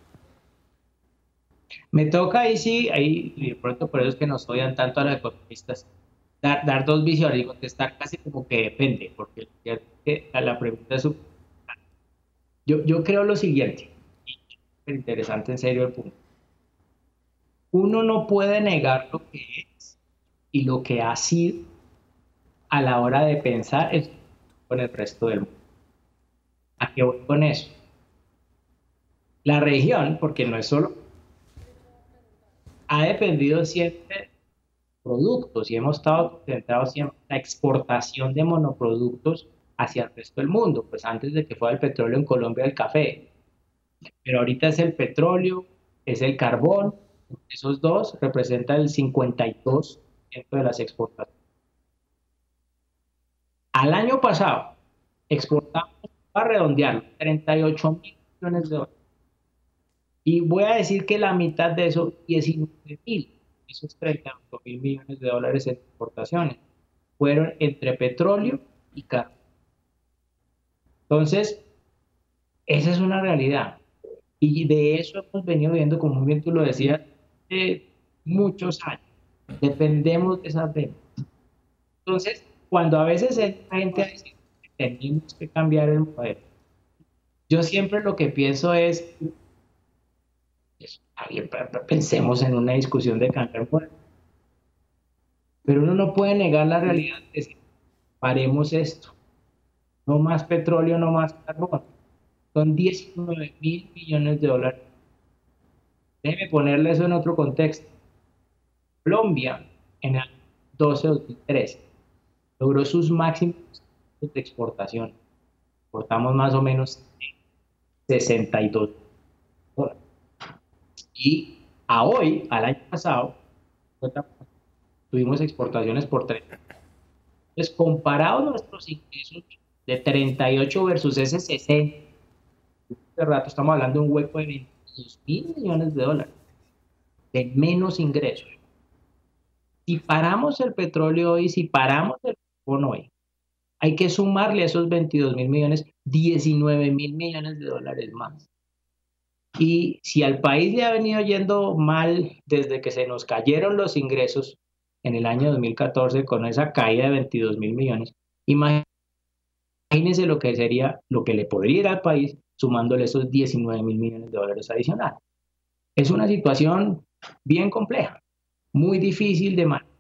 Me toca ahí sí, ahí de pronto por eso es que nos odian tanto a los economistas, dar, dar dos visiones y contestar casi como que depende, porque la pregunta es... Yo, yo creo lo siguiente, y es interesante en serio el punto. Uno no puede negar lo que es y lo que ha sido a la hora de pensar es con el resto del mundo. ¿A qué voy con eso? La región, porque no es solo, ha dependido siempre de productos y hemos estado concentrados siempre en la exportación de monoproductos hacia el resto del mundo, pues antes de que fuera el petróleo en Colombia, el café. Pero ahorita es el petróleo, es el carbón, esos dos representan el cincuenta y dos por ciento de las exportaciones. Al año pasado exportamos, para redondearlo, treinta y ocho mil millones de dólares. Y voy a decir que la mitad de eso, diecinueve mil, esos treinta y ocho mil millones de dólares en exportaciones, fueron entre petróleo y carbón. Entonces, esa es una realidad. Y de eso hemos venido viendo, como muy bien tú lo decías, de muchos años. Dependemos de esas ventas. Entonces, cuando a veces la gente dice que tenemos que cambiar el modelo, yo siempre lo que pienso es, pensemos en una discusión de cambiar el modelo. Pero uno no puede negar la realidad de decir, paremos esto. No más petróleo, no más carbón. Son diecinueve mil millones de dólares. Déjeme ponerle eso en otro contexto. Colombia, en el doce dos mil trece, logró sus máximos de exportación. Exportamos más o menos sesenta y dos dólares. Y a hoy, al año pasado, tuvimos exportaciones por treinta. Entonces, comparado nuestros ingresos de treinta y ocho versus ese sesenta, este rato estamos hablando de un hueco de veintidós mil millones de dólares de menos ingresos. Si paramos el petróleo hoy, si paramos el carbón hoy, hay que sumarle a esos veintidós mil millones, diecinueve mil millones de dólares más. Y si al país le ha venido yendo mal desde que se nos cayeron los ingresos en el año dos mil catorce con esa caída de veintidós mil millones, imagínense lo que sería, lo que le podría ir al país sumándole esos diecinueve mil millones de dólares adicionales. Es una situación bien compleja, muy difícil de manejar.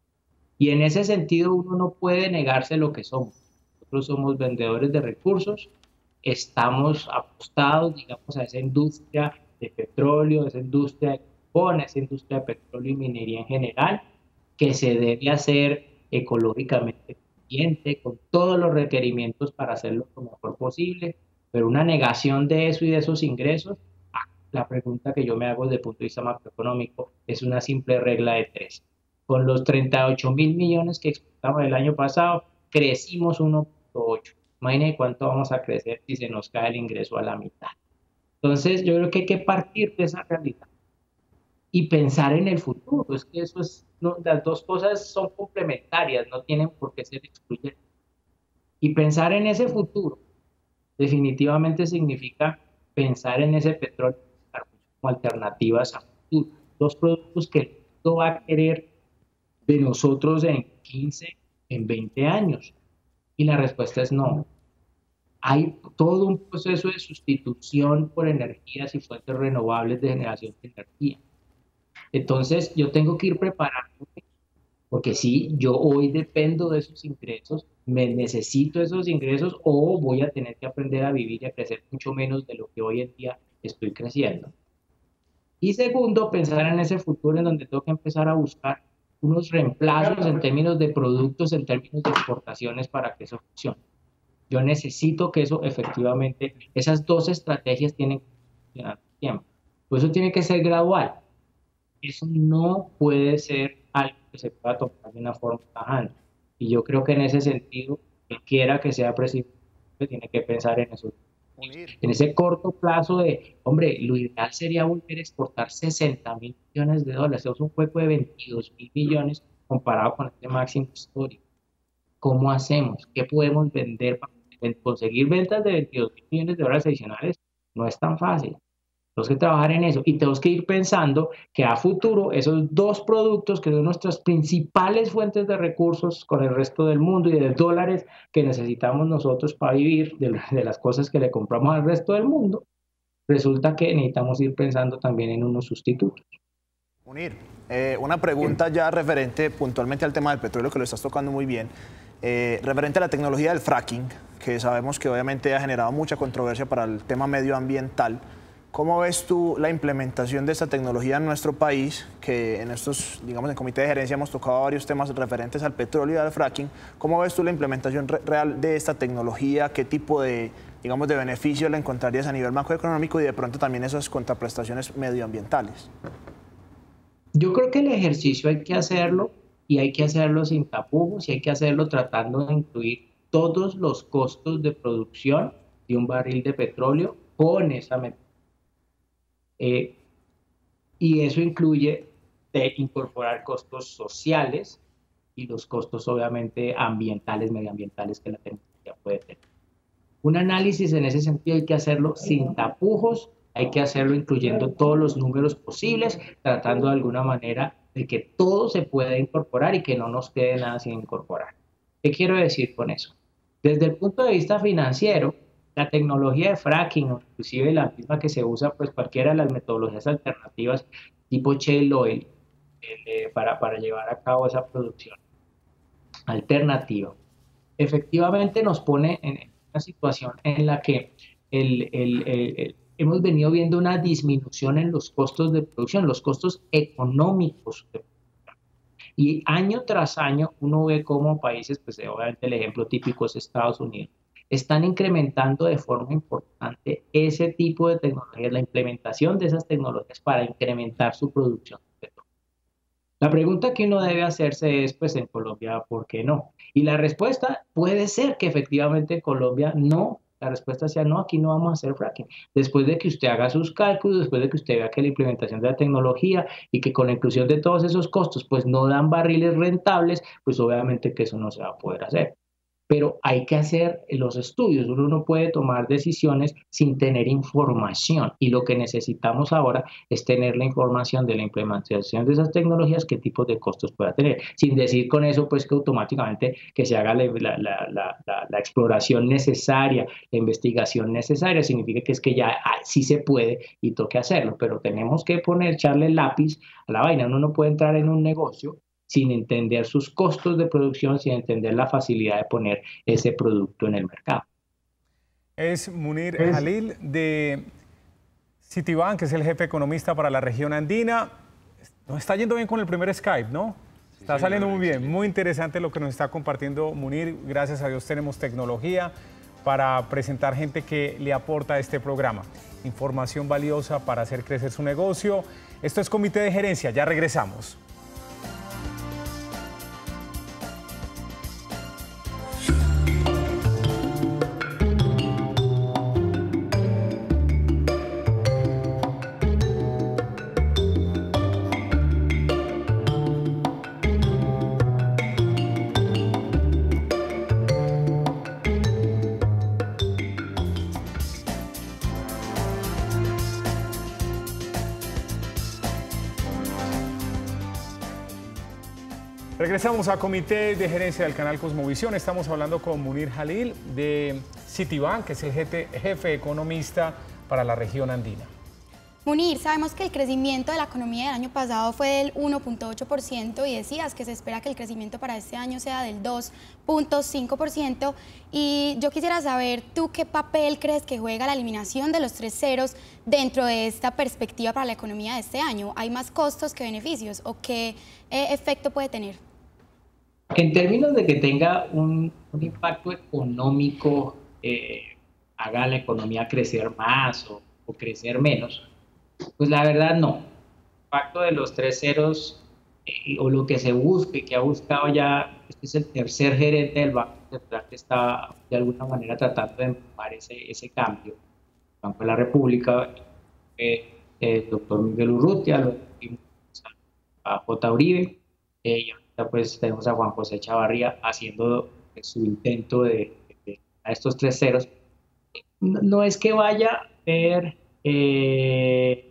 Y en ese sentido uno no puede negarse lo que somos. Nosotros somos vendedores de recursos, estamos apostados, digamos, a esa industria de petróleo, esa industria de carbón, esa industria de petróleo y minería en general, que se debe hacer ecológicamente eficiente, con todos los requerimientos para hacerlo lo mejor posible, pero una negación de eso y de esos ingresos, la pregunta que yo me hago desde el punto de vista macroeconómico es una simple regla de tres. Con los treinta y ocho mil millones que exportamos el año pasado, crecimos uno punto ocho. Imagínense cuánto vamos a crecer si se nos cae el ingreso a la mitad. Entonces, yo creo que hay que partir de esa realidad y pensar en el futuro. Es que eso es, no, las dos cosas son complementarias, no tienen por qué ser excluyentes. Y pensar en ese futuro definitivamente significa pensar en ese petróleo como alternativas a futuro. Los productos que el mundo va a querer de nosotros en quince, en veinte años. Y la respuesta es no. Hay todo un proceso de sustitución por energías y fuentes renovables de generación de energía. Entonces, yo tengo que ir preparándome, porque sí, yo hoy dependo de esos ingresos, me necesito esos ingresos o voy a tener que aprender a vivir y a crecer mucho menos de lo que hoy en día estoy creciendo. Y segundo, pensar en ese futuro en donde tengo que empezar a buscar unos reemplazos en términos de productos, en términos de exportaciones para que eso funcione. Yo necesito que eso efectivamente, esas dos estrategias tienen que funcionar al tiempo. Pues eso tiene que ser gradual. Eso no puede ser algo que se pueda tomar de una forma tajante. Y yo creo que en ese sentido, quien quiera que sea presidente, tiene que pensar en eso. En ese corto plazo de, hombre, lo ideal sería volver a exportar sesenta mil millones de dólares. Eso es un hueco de veintidós mil millones comparado con este máximo histórico. ¿Cómo hacemos? ¿Qué podemos vender para conseguir ventas de veintidós mil millones de dólares adicionales? No es tan fácil. Tenemos que trabajar en eso y tenemos que ir pensando que a futuro esos dos productos que son nuestras principales fuentes de recursos con el resto del mundo y de dólares que necesitamos nosotros para vivir, de, de las cosas que le compramos al resto del mundo, resulta que necesitamos ir pensando también en unos sustitutos. Munir, eh, una pregunta ya referente puntualmente al tema del petróleo, que lo estás tocando muy bien, eh, referente a la tecnología del fracking, que sabemos que obviamente ha generado mucha controversia para el tema medioambiental. ¿Cómo ves tú la implementación de esta tecnología en nuestro país? Que en estos, digamos, en comité de gerencia hemos tocado varios temas referentes al petróleo y al fracking. ¿Cómo ves tú la implementación re real de esta tecnología? ¿Qué tipo de, digamos, de beneficios la encontrarías a nivel macroeconómico y de pronto también esas contraprestaciones medioambientales? Yo creo que el ejercicio hay que hacerlo y hay que hacerlo sin tapujos y hay que hacerlo tratando de incluir todos los costos de producción de un barril de petróleo con esa metodología. Eh, y eso incluye de incorporar costos sociales y los costos obviamente ambientales, medioambientales que la tecnología puede tener. Un análisis en ese sentido hay que hacerlo sin tapujos, hay que hacerlo incluyendo todos los números posibles, tratando de alguna manera de que todo se pueda incorporar y que no nos quede nada sin incorporar. ¿Qué quiero decir con eso? Desde el punto de vista financiero, la tecnología de fracking, o inclusive la misma que se usa, pues cualquiera de las metodologías alternativas tipo shale oil, eh, para, para llevar a cabo esa producción alternativa, efectivamente nos pone en una situación en la que el, el, el, el, hemos venido viendo una disminución en los costos de producción, los costos económicos de producción. Y año tras año uno ve cómo países, pues obviamente el ejemplo típico es Estados Unidos, están incrementando de forma importante ese tipo de tecnologías, la implementación de esas tecnologías para incrementar su producción de petróleo. La pregunta que uno debe hacerse es, pues en Colombia, ¿por qué no? Y la respuesta puede ser que efectivamente en Colombia no, la respuesta sea no, aquí no vamos a hacer fracking. Después de que usted haga sus cálculos, después de que usted vea que la implementación de la tecnología y que con la inclusión de todos esos costos, pues no dan barriles rentables, pues obviamente que eso no se va a poder hacer. Pero hay que hacer los estudios, uno no puede tomar decisiones sin tener información y lo que necesitamos ahora es tener la información de la implementación de esas tecnologías, qué tipos de costos pueda tener, sin decir con eso pues que automáticamente que se haga la, la, la, la, la, la exploración necesaria, la investigación necesaria, significa que es que ya sí se puede y toque hacerlo, pero tenemos que poner, echarle lápiz a la vaina, uno no puede entrar en un negocio sin entender sus costos de producción, sin entender la facilidad de poner ese producto en el mercado. Es Munir Jalil de Citibank, que es el jefe economista para la región andina. Nos está yendo bien con el primer Skype, ¿no? Está saliendo muy bien, muy interesante lo que nos está compartiendo Munir. Gracias a Dios tenemos tecnología para presentar gente que le aporta a este programa. Información valiosa para hacer crecer su negocio. Esto es Comité de Gerencia, ya regresamos. Regresamos a Comité de Gerencia del canal Cosmovisión. Estamos hablando con Munir Jalil de Citibank, que es el jefe, jefe economista para la región andina. Munir, sabemos que el crecimiento de la economía del año pasado fue del uno punto ocho por ciento y decías que se espera que el crecimiento para este año sea del dos punto cinco por ciento. Y yo quisiera saber, ¿tú qué papel crees que juega la eliminación de los tres ceros dentro de esta perspectiva para la economía de este año? ¿Hay más costos que beneficios o qué eh, efecto puede tener? En términos de que tenga un, un impacto económico, eh, haga la economía crecer más o, o crecer menos, pues la verdad no. El impacto de los tres ceros eh, o lo que se busque, que ha buscado ya, este es el tercer gerente del Banco Central que está de alguna manera tratando de empujar ese, ese cambio. El Banco de la República, eh, el doctor Miguel Urrutia, lo a J. Uribe, eh, y ahorita pues tenemos a Juan José Chavarría haciendo su intento de, de, de a estos tres ceros. No, no es que vaya a ver eh,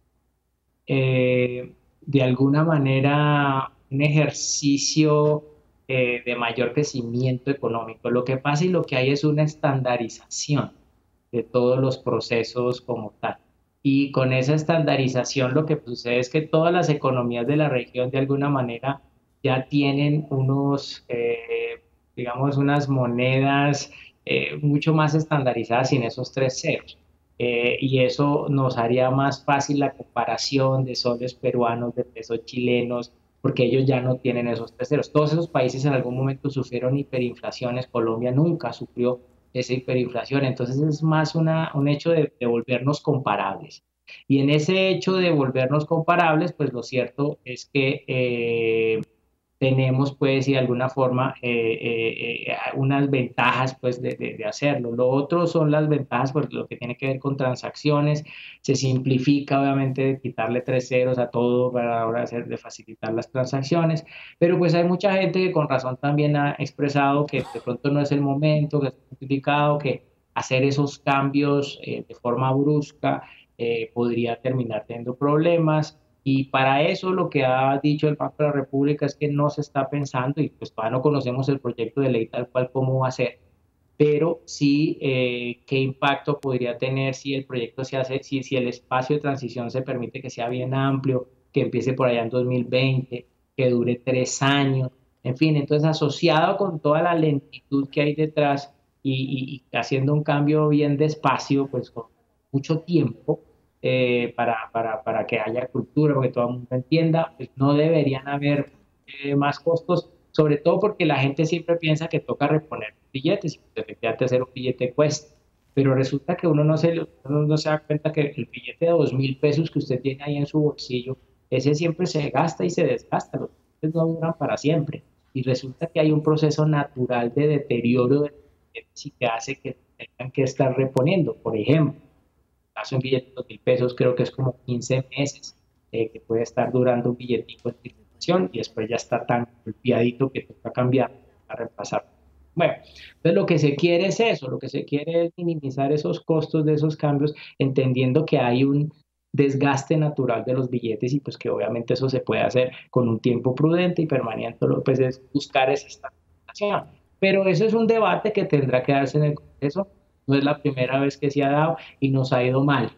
eh, de alguna manera un ejercicio eh, de mayor crecimiento económico. Lo que pasa y lo que hay es una estandarización de todos los procesos como tal. Y con esa estandarización lo que sucede es que todas las economías de la región de alguna manera ya tienen unos, eh, digamos, unas monedas eh, mucho más estandarizadas sin esos tres ceros. Eh, y eso nos haría más fácil la comparación de soles peruanos, de pesos chilenos, porque ellos ya no tienen esos tres ceros. Todos esos países en algún momento sufrieron hiperinflaciones, Colombia nunca sufrió esa hiperinflación, entonces es más una, un hecho de, de volvernos comparables. Y en ese hecho de volvernos comparables, pues lo cierto es que eh, tenemos, pues, y de alguna forma, eh, eh, eh, unas ventajas, pues, de, de, de hacerlo. Lo otro son las ventajas, pues, lo que tiene que ver con transacciones. Se simplifica, obviamente, quitarle tres ceros a todo para ahora hacer, de facilitar las transacciones. Pero, pues, hay mucha gente que con razón también ha expresado que de pronto no es el momento, que es complicado, que hacer esos cambios eh, de forma brusca eh, podría terminar teniendo problemas. Y para eso lo que ha dicho el Banco de la República es que no se está pensando, y pues todavía no conocemos el proyecto de ley tal cual cómo va a ser, pero sí eh, qué impacto podría tener si el proyecto se hace, si, si el espacio de transición se permite que sea bien amplio, que empiece por allá en dos mil veinte, que dure tres años, en fin, entonces asociado con toda la lentitud que hay detrás y, y, y haciendo un cambio bien despacio, pues con mucho tiempo, Eh, para, para, para que haya cultura, porque todo el mundo entienda, pues no deberían haber eh, más costos, sobre todo porque la gente siempre piensa que toca reponer billetes, y pues efectivamente hacer un billete cuesta, pero resulta que uno no se, uno no se da cuenta que el billete de dos mil pesos que usted tiene ahí en su bolsillo, ese siempre se gasta y se desgasta, los billetes no duran para siempre, y resulta que hay un proceso natural de deterioro de billetes y que hace que tengan que estar reponiendo, por ejemplo. Caso un billete de dos mil pesos creo que es como quince meses eh, que puede estar durando un billetico en circulación y después ya está tan golpeadito que toca cambiar para reemplazar. Bueno, entonces lo que se quiere es eso, lo que se quiere es minimizar esos costos de esos cambios, entendiendo que hay un desgaste natural de los billetes y pues que obviamente eso se puede hacer con un tiempo prudente y permanente, pues es buscar esa estabilización. Pero eso es un debate que tendrá que darse en el Congreso. No es la primera vez que se ha dado y nos ha ido mal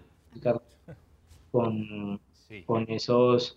con, sí. con esos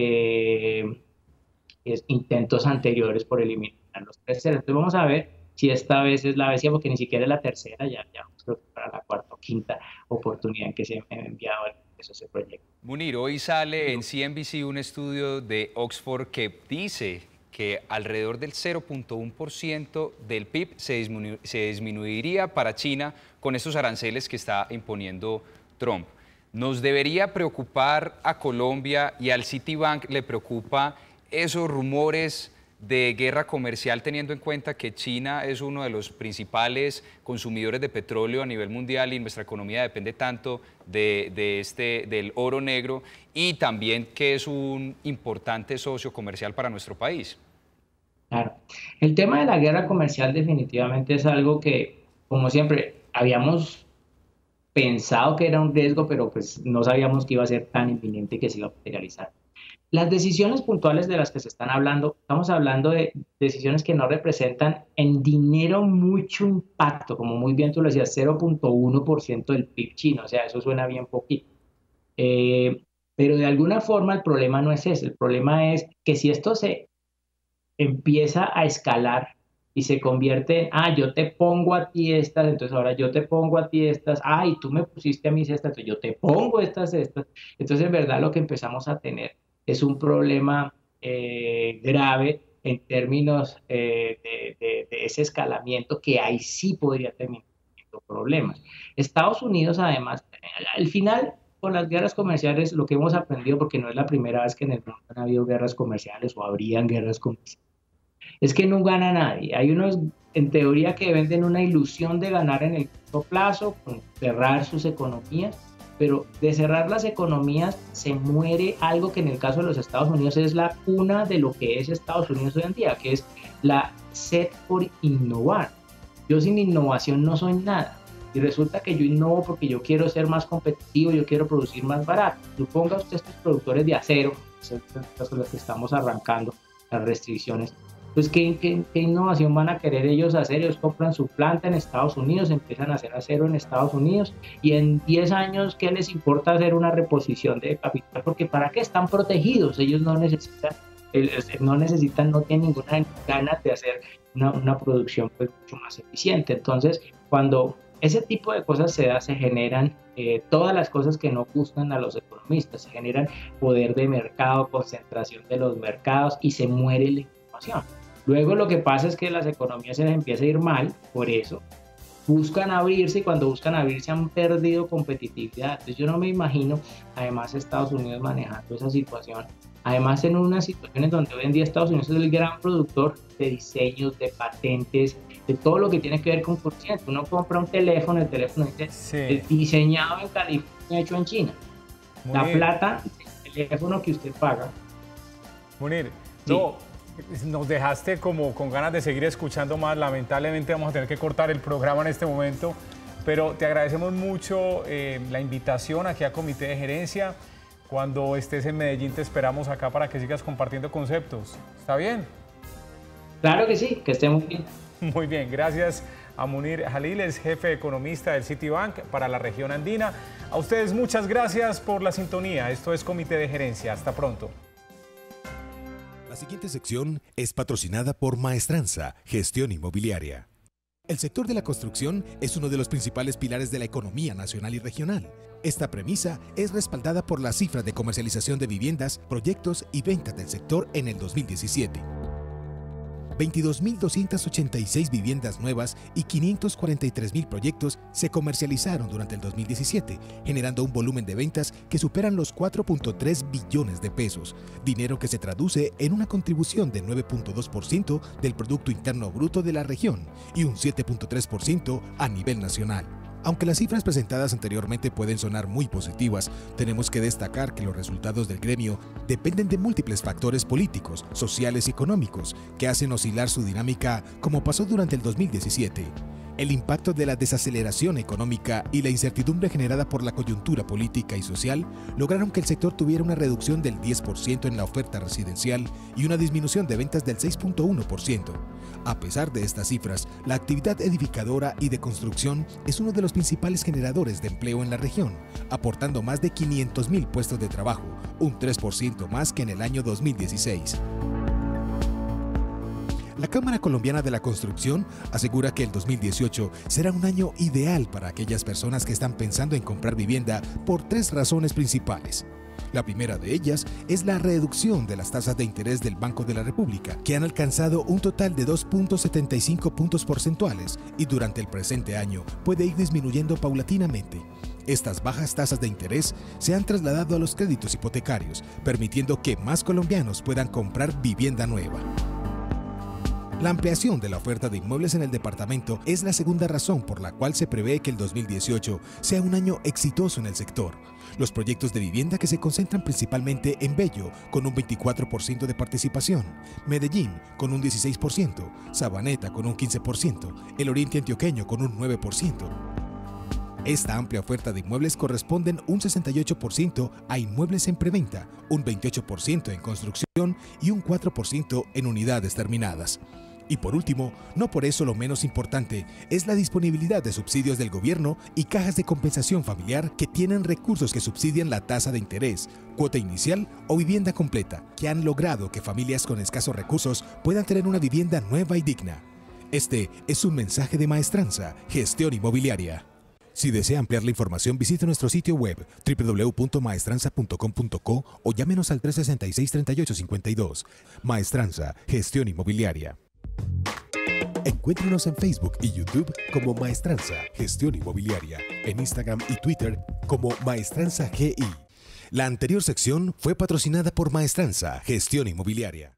eh, es, intentos anteriores por eliminar los tres ceros. Entonces vamos a ver si esta vez es la vez, porque ni siquiera es la tercera, ya, ya creo que para la cuarta o quinta oportunidad en que se ha enviado eso, ese proyecto. Munir, hoy sale en C N B C un estudio de Oxford que dice que alrededor del cero punto uno por ciento del P I B se, disminu se disminuiría para China con estos aranceles que está imponiendo Trump. ¿Nos debería preocupar a Colombia y al Citibank le preocupa esos rumores de guerra comercial, teniendo en cuenta que China es uno de los principales consumidores de petróleo a nivel mundial y nuestra economía depende tanto de, de este, del oro negro, y también que es un importante socio comercial para nuestro país? Claro. El tema de la guerra comercial definitivamente es algo que, como siempre, habíamos pensado que era un riesgo, pero pues no sabíamos que iba a ser tan inminente que se iba a materializar. Las decisiones puntuales de las que se están hablando, estamos hablando de decisiones que no representan en dinero mucho impacto, como muy bien tú lo decías, cero punto uno por ciento del P I B chino, o sea, eso suena bien poquito. Eh, pero de alguna forma el problema no es ese, el problema es que si esto se empieza a escalar y se convierte en, ah, yo te pongo a ti estas, entonces ahora yo te pongo a ti estas, ah, y tú me pusiste a mí estas, entonces yo te pongo estas, estas, entonces en verdad lo que empezamos a tener es un problema eh, grave en términos eh, de, de, de ese escalamiento que ahí sí podría terminar teniendo problemas. Estados Unidos, además, al final, con las guerras comerciales, lo que hemos aprendido, porque no es la primera vez que en el mundo han habido guerras comerciales o habrían guerras comerciales, es que no gana nadie. Hay unos, en teoría, que venden una ilusión de ganar en el corto plazo, con cerrar sus economías, pero de cerrar las economías se muere algo que en el caso de los Estados Unidos es la cuna de lo que es Estados Unidos hoy en día, que es la sed por innovar. Yo sin innovación no soy nada. Y resulta que yo innovo porque yo quiero ser más competitivo, yo quiero producir más barato. Suponga usted estos productores de acero, que son los que estamos arrancando las restricciones, pues ¿qué, qué, qué innovación van a querer ellos hacer? Ellos compran su planta en Estados Unidos, empiezan a hacer acero en Estados Unidos y en diez años, ¿qué les importa hacer una reposición de capital? Porque ¿para qué están protegidos? Ellos no necesitan, no necesitan, no tienen ninguna ganas de hacer una, una producción pues mucho más eficiente. Entonces, cuando ese tipo de cosas se da, se generan eh, todas las cosas que no gustan a los economistas, se generan poder de mercado, concentración de los mercados y se muere la innovación. Luego lo que pasa es que las economías se les empieza a ir mal, por eso buscan abrirse y cuando buscan abrirse han perdido competitividad. Entonces yo no me imagino, además Estados Unidos manejando esa situación, además en una situación en donde hoy en día Estados Unidos es el gran productor de diseños, de patentes, de todo lo que tiene que ver con comercio. Uno compra un teléfono, el teléfono dice sí. diseñado en California, hecho en China. Muy la bien. Plata del teléfono que usted paga. Munir, sí. no, nos dejaste como con ganas de seguir escuchando más. Lamentablemente vamos a tener que cortar el programa en este momento, pero te agradecemos mucho eh, la invitación aquí a Comité de Gerencia. Cuando estés en Medellín te esperamos acá para que sigas compartiendo conceptos. ¿Está bien? Claro que sí, que esté muy bien. Muy bien, gracias a Munir Jalil, es jefe economista del Citibank para la región andina. A ustedes muchas gracias por la sintonía. Esto es Comité de Gerencia. Hasta pronto. La siguiente sección es patrocinada por Maestranza, Gestión Inmobiliaria. El sector de la construcción es uno de los principales pilares de la economía nacional y regional. Esta premisa es respaldada por las cifras de comercialización de viviendas, proyectos y ventas del sector en el dos mil diecisiete. veintidós mil doscientas ochenta y seis viviendas nuevas y quinientos cuarenta y tres mil proyectos se comercializaron durante el dos mil diecisiete, generando un volumen de ventas que superan los cuatro punto tres billones de pesos, dinero que se traduce en una contribución de nueve punto dos por ciento del Producto Interno Bruto de la región y un siete punto tres por ciento a nivel nacional. Aunque las cifras presentadas anteriormente pueden sonar muy positivas, tenemos que destacar que los resultados del gremio dependen de múltiples factores políticos, sociales y económicos que hacen oscilar su dinámica como pasó durante el dos mil diecisiete. El impacto de la desaceleración económica y la incertidumbre generada por la coyuntura política y social lograron que el sector tuviera una reducción del diez por ciento en la oferta residencial y una disminución de ventas del seis punto uno por ciento. A pesar de estas cifras, la actividad edificadora y de construcción es uno de los principales generadores de empleo en la región, aportando más de quinientos mil puestos de trabajo, un tres por ciento más que en el año dos mil dieciséis. La Cámara Colombiana de la Construcción asegura que el dos mil dieciocho será un año ideal para aquellas personas que están pensando en comprar vivienda por tres razones principales. La primera de ellas es la reducción de las tasas de interés del Banco de la República, que han alcanzado un total de dos punto setenta y cinco puntos porcentuales y durante el presente año puede ir disminuyendo paulatinamente. Estas bajas tasas de interés se han trasladado a los créditos hipotecarios, permitiendo que más colombianos puedan comprar vivienda nueva. La ampliación de la oferta de inmuebles en el departamento es la segunda razón por la cual se prevé que el dos mil dieciocho sea un año exitoso en el sector. Los proyectos de vivienda que se concentran principalmente en Bello, con un veinticuatro por ciento de participación, Medellín, con un dieciséis por ciento, Sabaneta, con un quince por ciento, el Oriente Antioqueño, con un nueve por ciento. Esta amplia oferta de inmuebles corresponden un sesenta y ocho por ciento a inmuebles en preventa, un veintiocho por ciento en construcción y un cuatro por ciento en unidades terminadas. Y por último, no por eso lo menos importante, es la disponibilidad de subsidios del gobierno y cajas de compensación familiar que tienen recursos que subsidian la tasa de interés, cuota inicial o vivienda completa, que han logrado que familias con escasos recursos puedan tener una vivienda nueva y digna. Este es un mensaje de Maestranza, Gestión Inmobiliaria. Si desea ampliar la información, visite nuestro sitio web doble u doble u doble u punto maestranza punto com punto co o llámenos al tres sesenta y seis, treinta y ocho cincuenta y dos. Maestranza, Gestión Inmobiliaria. Encuéntrenos en Facebook y YouTube como Maestranza, Gestión Inmobiliaria, en Instagram y Twitter como Maestranza G I. La anterior sección fue patrocinada por Maestranza, Gestión Inmobiliaria.